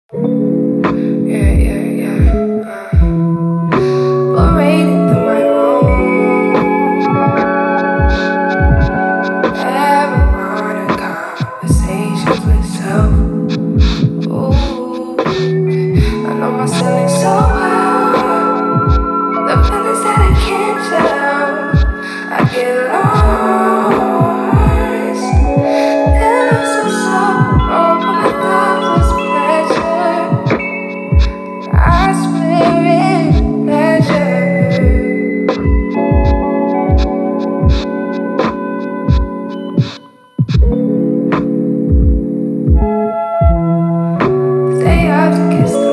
Yeah, yeah, yeah. Parading through my room. Having modern conversations with self. Ooh, I know my ceiling's so high. The feelings that I can't tell. I get lost. And I'm so soft on my thoughtless pleasure. I swear in pleasure. Stay up to kiss the